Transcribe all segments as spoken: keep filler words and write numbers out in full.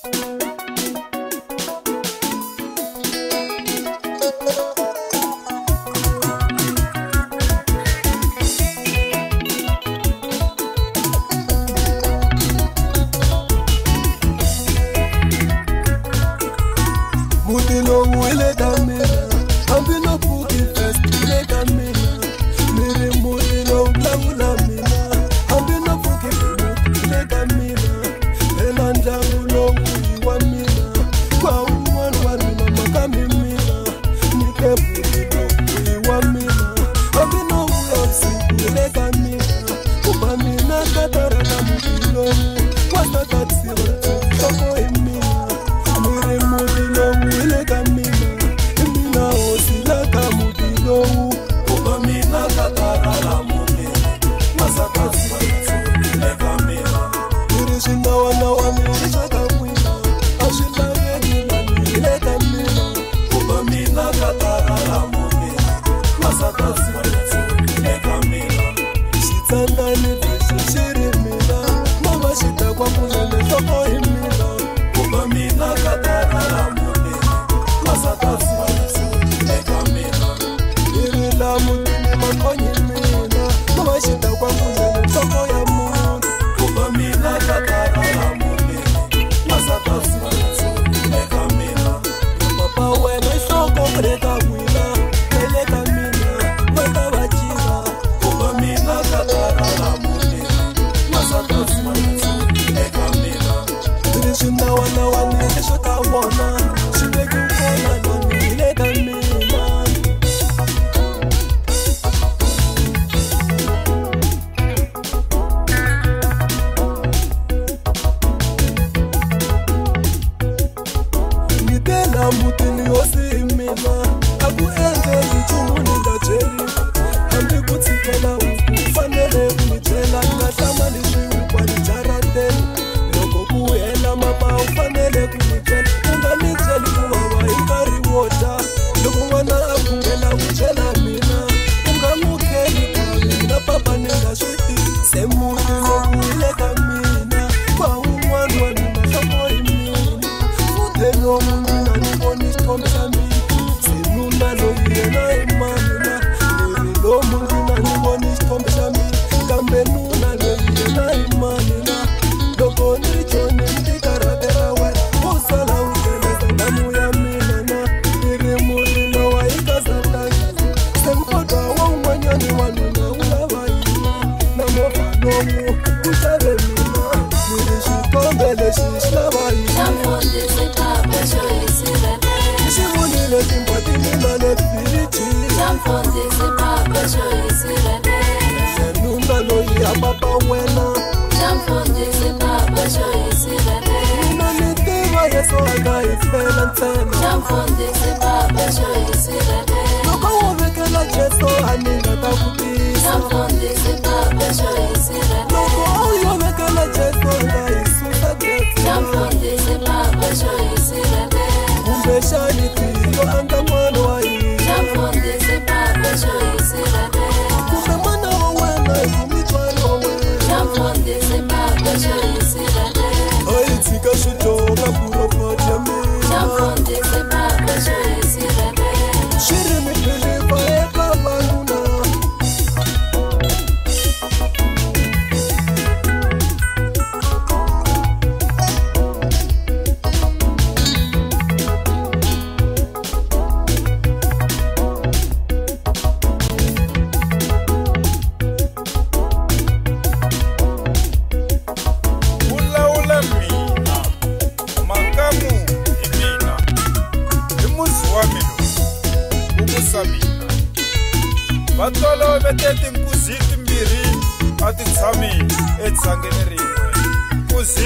Batolo betete nkuziti mbiri ati tshami etsangeni rin'we kuzi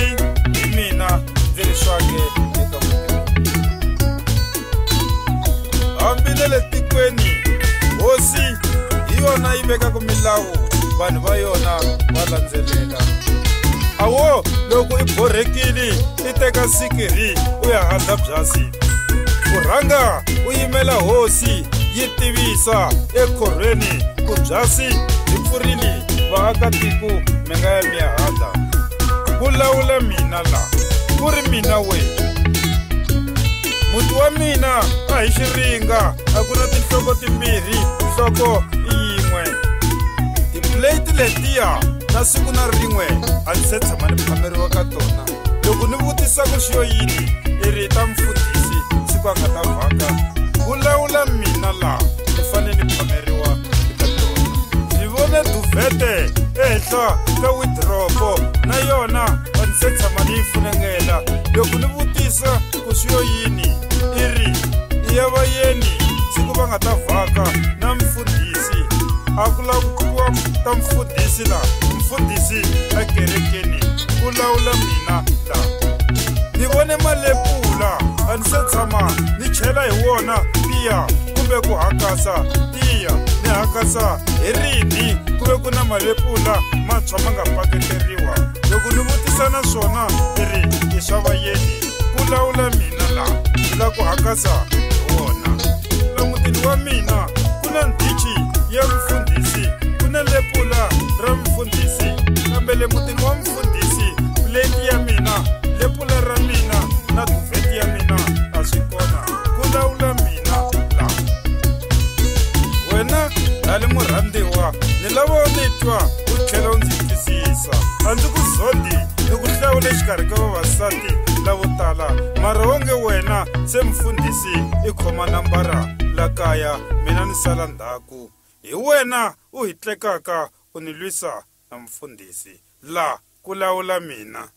mina ndzi swake eka ambile le tikweni hosi hi yona yi vekaka milawu vanhu va yona va landzelela awo loko i borhekile i teka sikiri u ya handla byasi ku rhanga u yimela hosi yi tivisa ekhorhweni ku byasi byi pfurile vaakatiko mi nga ya mi ya handla ku lawula mina la ku ri mina we muti wa mina a hi xiringa a ku na tinhloko timbirhi nhloko yin'we tiplate letiya na siku na rin'we a ndzi se tshama ni phameriwa ka tona loko ni vutisa ku xiyo yini i ri ta mfundhisi siku a nga ta vhaka vulavula mina laha ni fanele ni phameriwa eka tona ndzi vone duvhete ehenhla ka widropo na yona a ndzi se tshama ni yi funengela loko ni vutisa ku xiyo yini i ri i ya vayeni siku va nga ta vhaka na mfundhisi a ku laviwa ta mfundhisi laha mfundhisi a kerekeni ku lawula mina laha ni vone malepula a ndzi se tshama ni chela hi wona tiya kumbe ku hakasa tiya ni hakasa hi rini ku ve ku na malepula mantshwa ma nga paketeriwa loko ni vutisa na swona i ri i swa vayeni ku lawula mina laha ni la ku hakasa hi wona la mutini wa mina ku na ndichi ya mfundhisi ku na lepula ra mfundhisi kambe le mutini wa mfundhisi plate ya mina lepula ra mina na duvheti ya mina a swi kona ku lawula mina laha wena dali murhandziwa ni lava u ni twa u tlhela u ndzi twisisa a ndzi ku zondi ni ku hlawula exikarhi ka vavasati lavo tala mara wonge wena se mfundhisi i khoma nambara la kaya mina ni sala ndzhaku hi wena u hi tlekaka u ni lwisa na mfundhisi la ku lawula mina.